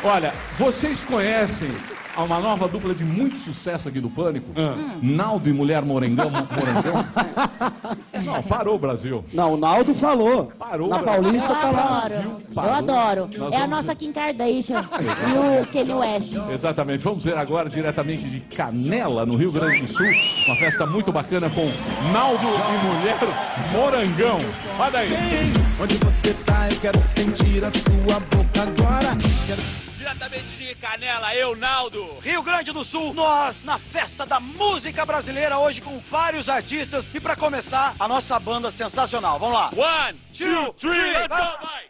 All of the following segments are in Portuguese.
Olha, vocês conhecem uma nova dupla de muito sucesso aqui do Pânico? Naldo e Mulher Morangão. Não, parou o Brasil. Não, o Naldo falou. Parou. Na Paulista tá lá. Eu adoro. É a nossa Kim Kardashian e o Kanye West. Exatamente. Vamos ver agora diretamente de Canela, no Rio Grande do Sul. Uma festa muito bacana com Naldo e Mulher Morangão. Olha aí. Onde você tá, eu quero sentir a sua boca agora. Diretamente de Canela, eu, Naldo. Rio Grande do Sul, nós na festa da música brasileira, hoje com vários artistas. E pra começar, a nossa banda sensacional. Vamos lá. 1, 2, 3, let's go, vai!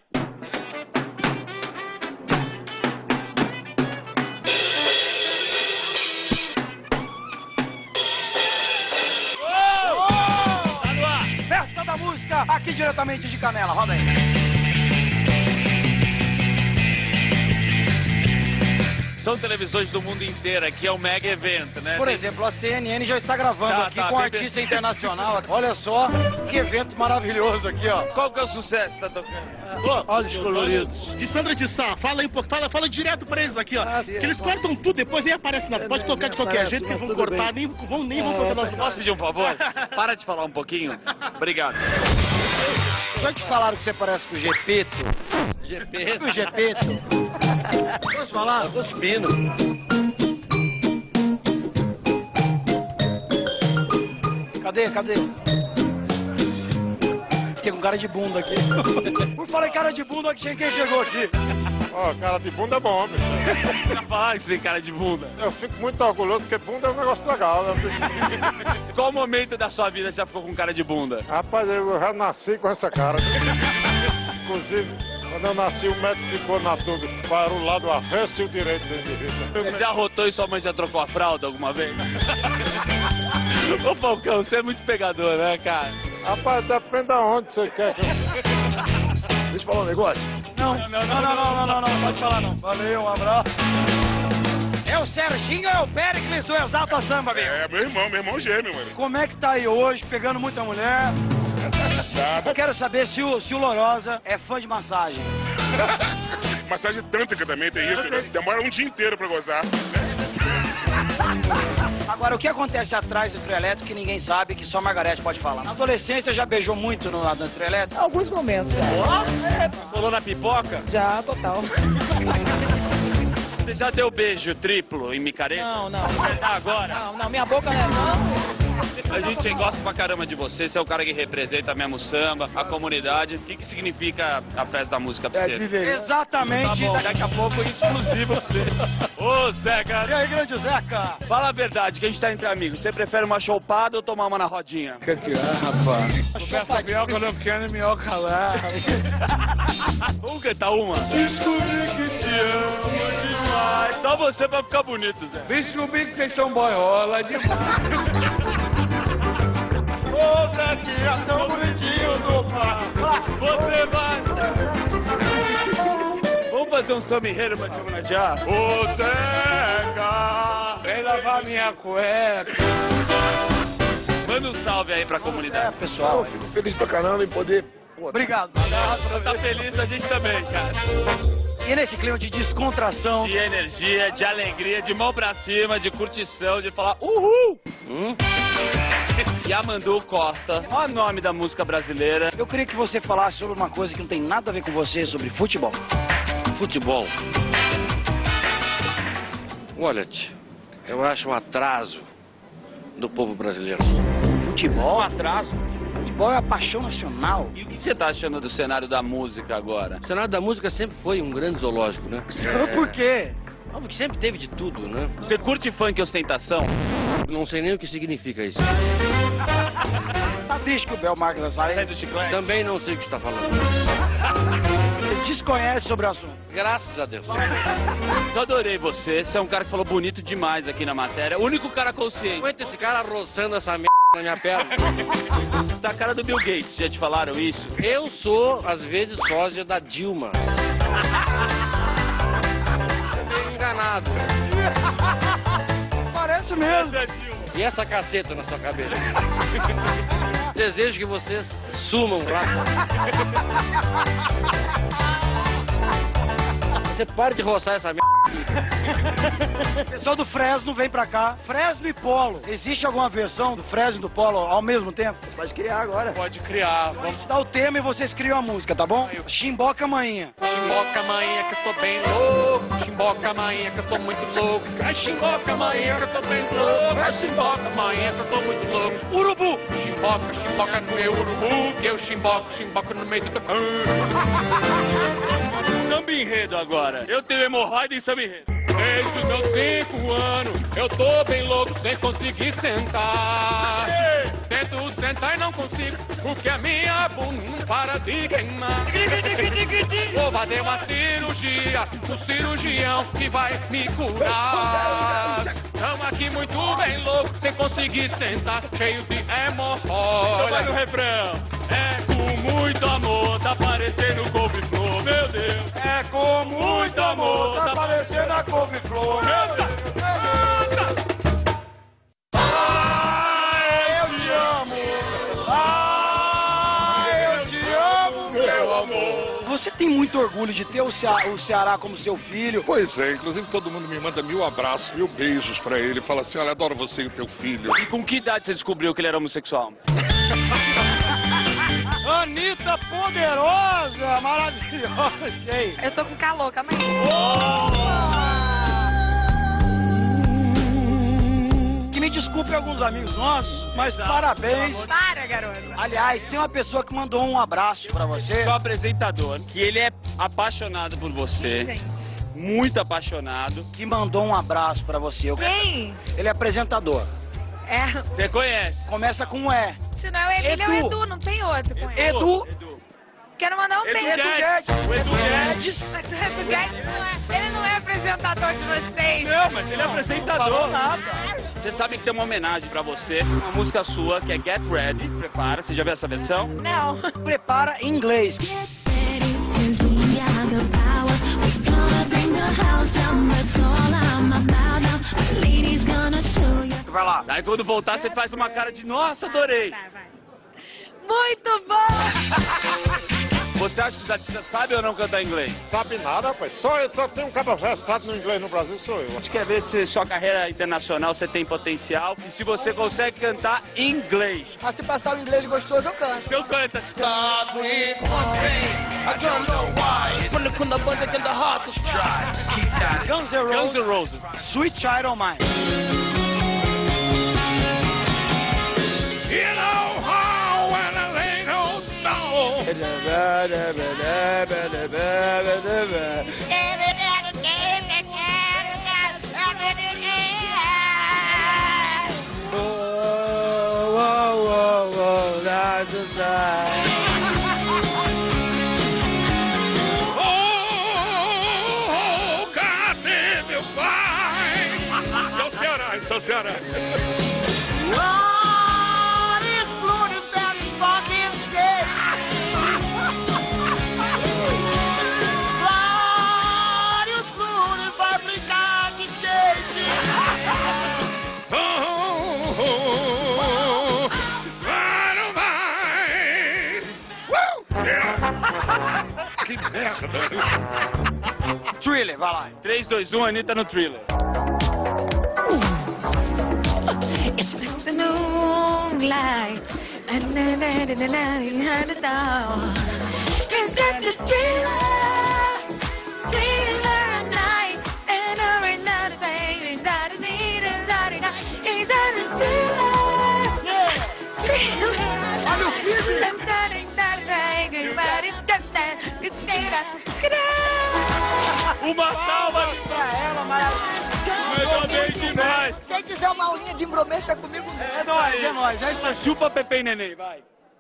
Tá no ar. Festa da música, aqui diretamente de Canela. Roda aí. São televisões do mundo inteiro, aqui é um mega evento, né? Por exemplo, a CNN já está gravando aqui com um artista internacional. Olha só, que evento maravilhoso aqui, ó. Qual que é o sucesso que tá tocando? Olhos coloridos. De Sandra de Sá, fala aí, fala direto pra eles aqui, ó. Que eles cortam tudo, depois nem aparece nada. Pode tocar de qualquer jeito que eles vão cortar, nem vão cortar nada. Posso pedir um favor? Para de falar um pouquinho. Obrigado. Já te falaram que você parece com o Gepeto? Gepeto? O Gepeto? Posso falar? Tô subindo. Cadê? Fiquei com cara de bunda aqui. Por falar em cara de bunda, quem chegou aqui? Ó, cara de bunda é bom, bicho. Pra falar que você tem cara de bunda. Eu fico muito orgulhoso porque bunda é um negócio legal, né? Qual momento da sua vida você já ficou com cara de bunda? Rapaz, eu já nasci com essa cara. Inclusive, quando eu nasci, o médico ficou na dúvida para o lado avesso e o direito do indivíduo. Você já rotou e sua mãe já trocou a fralda alguma vez? Ô Falcão, você é muito pegador, né, cara? Rapaz, depende de onde você quer. Deixa eu falar um negócio. Não, pode falar não. Valeu, um abraço. É o Serginho ou é o Péricles do Exalta Samba, meu? É, meu irmão gêmeo, mano. Como é que tá aí hoje, pegando muita mulher? Eu quero saber se o Lorosa é fã de massagem. Massagem tântrica também tem isso, né? Demora um dia inteiro pra gozar. Agora, o que acontece atrás do trio elétrico que ninguém sabe, que só a Margarete pode falar? Na adolescência, já beijou muito no trio elétrico? Alguns momentos já. Colou na pipoca? Já, total. Você já deu beijo triplo em micareta? Não. Agora? Não, minha boca não. A gente gosta pra caramba de você, você é o cara que representa mesmo o samba, a comunidade. O que significa a festa da música pra você? Exatamente. Tá bom, daqui a pouco exclusivo pra você. Ô, Zeca! E aí, grande Zeca? Fala a verdade, que a gente tá entre amigos. Você prefere uma chopada ou tomar uma na rodinha? Quer que rapaz? Essa minhoca eu não quero minhoca lá. Vamos cantar uma? Descobri que te amo demais. Só você pra ficar bonito, Zé. Descobri que vocês são boiola demais. Ô, Zequinha, tão bonitinho do pai. Você vai... Vamos fazer um samba enredo pra te homenagear? Ô, Zeca! Vem lavar minha cueca. Manda um salve aí pra comunidade. Pessoal, Fico feliz pra caramba em poder... obrigado. Tá feliz a gente também, cara. E nesse clima de descontração... De energia, de alegria, de mão pra cima, de curtição, de falar uhul! Yamandu Costa, qual é o nome da música brasileira? Eu queria que você falasse sobre uma coisa que não tem nada a ver com você, sobre futebol. Futebol. Olha, eu acho um atraso do povo brasileiro. Futebol? Um atraso? Futebol é a paixão nacional. E o que você tá achando do cenário da música agora? O cenário da música sempre foi um grande zoológico, né? Por quê? Não, porque sempre teve de tudo, né? Você curte funk e ostentação? Não sei nem o que significa isso. Tá triste que o Bel Marques da Sai Saia do chiclete? Também não sei o que está falando. você desconhece sobre o assunto. Graças a Deus. Eu adorei você é um cara que falou bonito demais aqui na matéria. O único cara consciente. Aguenta esse cara roçando essa merda na minha perna. Você tá a cara do Bill Gates, já te falaram isso? Eu sou, às vezes, sósia da Dilma. Tô enganado. Parece mesmo. E essa caceta na sua cabeça? Desejo que vocês sumam lá. Você para de roçar essa merda. Pessoal do Fresno vem pra cá. Fresno e Polo. Existe alguma versão do Fresno e do Polo ao mesmo tempo? Você pode criar agora. Pode criar. Vamos te dar o tema e vocês criam a música, tá bom? Chimboca Maninha. Chimboca, manhã, que eu tô bem louco. Chimboca, manhã, que eu tô muito louco. Ai, chimboca, manhã, que eu tô bem louco. Ai, chimboca, manhã, que eu tô muito louco. Urubu. Chimboca, chimboca no meu urubu. Que eu chimboca no meio do... Samba enredo agora. Eu tenho hemorroida em samba enredo. Desde os meus 5 anos, eu tô bem louco sem conseguir sentar. Tento sentar e não consigo, porque a minha bunda não para de queimar. Vou fazer uma cirurgia, o cirurgião que vai me curar. Tamo aqui muito bem louco, sem conseguir sentar, cheio de hemorroida. Vai no refrão. É com muito amor, tá parecendo couve-flor, meu Deus. É com muito amor, tá parecendo a couve-flor. Meu Deus. Eu te amo. Eu te amo, meu amor. Você tem muito orgulho de ter o Ceará como seu filho. Pois é, inclusive todo mundo me manda 1000 abraços, 1000 beijos pra ele. Fala assim, olha, adoro você e o teu filho. E com que idade você descobriu que ele era homossexual? Anitta poderosa, maravilhosa, cheia. Eu tô com calor, calma aí. Que me desculpe alguns amigos nossos, mas parabéns. Para, garoto. Aliás, tem uma pessoa que mandou um abraço pra você. É o apresentador, que ele é apaixonado por você. Gente. Muito apaixonado. Que mandou um abraço pra você. Quem? Ele é apresentador. É. Você conhece? Começa com um E. Se não é o Emílio, é o Edu, não tem outro com ele. Edu. Quero mandar um beijo. O Edu Guedes. Mas o Edu Guedes não é, ele não é apresentador de vocês. Não, mas ele é apresentador. Não falou nada. Você sabe que tem uma homenagem pra você, uma música sua, que é Get Ready, prepara. Você já viu essa versão? Não. Prepara em inglês. Vai lá. Aí quando voltar, você faz uma cara de, nossa, adorei. Vai. Muito bom! Você acha que os artistas sabem ou não cantar inglês? Sabe nada, rapaz. Só tem um cara versado no inglês no Brasil, sou eu. A gente quer ver se sua carreira internacional você tem potencial e se você consegue cantar inglês. Ah, se passar o inglês gostoso, eu canto. Então canta. Guns N' Roses. Sweet Child O' Mine. You know how when I lay no stone. Oh, cadê meu pai? Seu Ceará. Que merda! Thriller, vai lá. 3, 2, 1, Anitta no Thriller. It's the moonlight. Is that the thriller night? And every night I say, is that the Uma salva Pra ela, maravilhosa. Muito bem demais. Quem quiser uma aulinha de embromência é comigo mesmo. É nóis. É isso aí. Chupa Pepe e Neném, vai.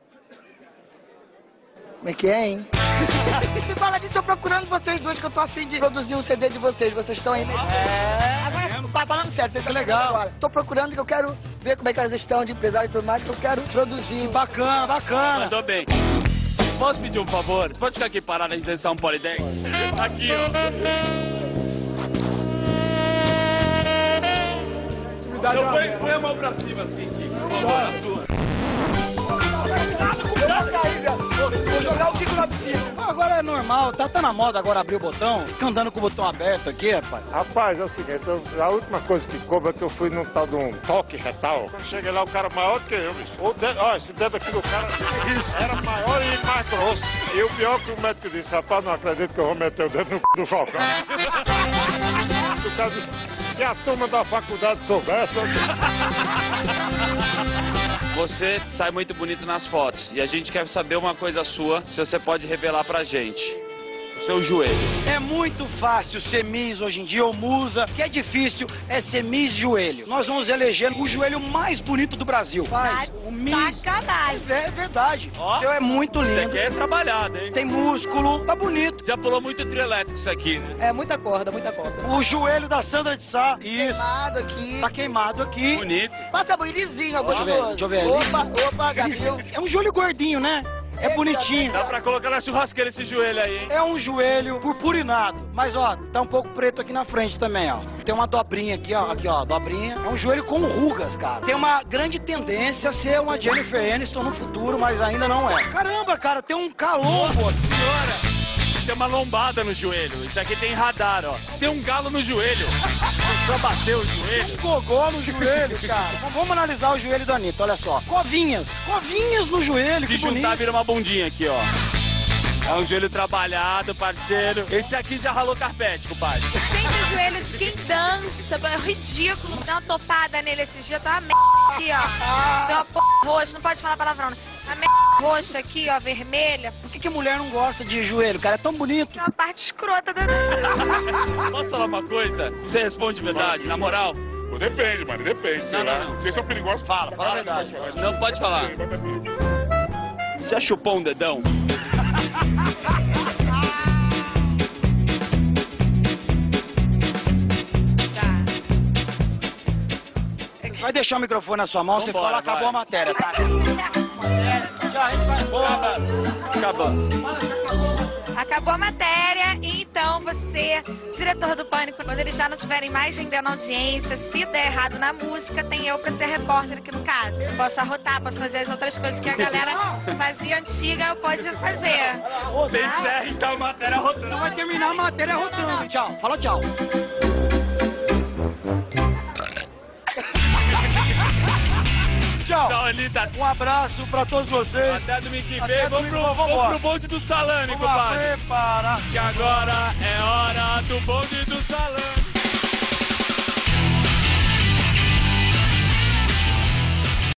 Como é que é, hein? Me fala disso, tô procurando vocês dois, que eu tô afim de produzir um CD de vocês. Vocês estão aí mesmo? Agora, falando sério, vocês estão legal. Agora. Tô procurando, que eu quero ver como é que elas estão de empresário e tudo mais, que eu quero produzir. Bacana. Mandou bem. Posso pedir um favor? Pode ficar aqui parado a gente dançar um polidengue? Aqui, ó. Então põe a mão pra cima, assim, Kiko. Vamos tua. Vou jogar o Kiko na piscina. Agora é normal. normal. Tá na moda agora abrir o botão. Fica andando com o botão aberto aqui, rapaz. Rapaz, é o seguinte, a última coisa que coube é que eu fui num tal de um toque retal. Quando cheguei lá, o cara maior do que eu, bicho. Ó, esse dedo aqui do cara era maior e mais grosso. E o pior que o médico disse, rapaz, não acredito que eu vou meter o dedo no c... do Falcão. O cara disse, se a turma da faculdade soubesse... Você sai muito bonito nas fotos e a gente quer saber uma coisa sua, se você pode revelar pra gente. O seu joelho. É muito fácil ser Miss hoje em dia, ou Musa. O que é difícil é ser Miss Joelho. Nós vamos eleger o joelho mais bonito do Brasil. Faz o Miss. Sacanagem. É verdade. O seu é muito lindo. Isso aqui é trabalhado, hein? Tem músculo, tá bonito. Já pulou muito trio elétrico isso aqui, né? É muita corda, muita corda. O joelho da Sandra de Sá. Isso. Queimado aqui. Tá queimado aqui. Bonito. Passa lisinho, gostoso. Deixa eu ver. Opa, Gabriel. É um joelho gordinho, né? É bonitinho. Dá pra colocar na churrasqueira esse joelho aí, hein? É um joelho purpurinado. Mas, ó, tá um pouco preto aqui na frente também, ó. Tem uma dobrinha aqui, ó. Aqui, ó, dobrinha. É um joelho com rugas, cara. Tem uma grande tendência a ser uma Jennifer Aniston no futuro, mas ainda não é. Caramba, cara, tem um calombo. Senhora! Tem uma lombada no joelho. Isso aqui tem radar, ó. Tem um galo no joelho. Só bateu o joelho. Um gogó no joelho, cara. Então, vamos analisar o joelho da Anitta, olha só. Covinhas no joelho, Se que juntar, bonito. vira uma bundinha aqui, ó. É um joelho trabalhado, parceiro. Esse aqui já ralou carpete, compadre. Tem o joelho de quem dança, é ridículo. Dá uma topada nele esse dia, tá uma merda aqui, ó. Tem uma porra roxa, não pode falar palavrão, né? Uma merda roxa aqui, ó, vermelha. Por que mulher não gosta de joelho, cara? É tão bonito. Tem uma parte escrota da... Posso falar uma coisa? Você responde de verdade, na moral? Depende, mano, depende. Sei lá. Não. Vocês são perigosos. Fala a verdade. Não, pode falar. Você já chupou um dedão? Vai deixar o microfone na sua mão, você Vambora, fala, acabou vai. a matéria, tá? Já a gente vai embora. Acabando. Acabou a matéria, e então você, diretor do Pânico, quando eles já não estiverem mais rendendo audiência, se der errado na música, tem eu pra ser repórter aqui no caso. Posso arrotar, posso fazer as outras coisas que a galera fazia antiga, eu pode fazer. Você encerra então a matéria rotando. Então vai terminar a matéria rotando. Tchau, fala tchau. Tchau. Tchau, Anitta. Um abraço pra todos vocês. Até domingo que Até vem. Vamos domingo, pro bonde do salame, Vamos lá, compadre. prepara. Que agora é hora do bonde do salame.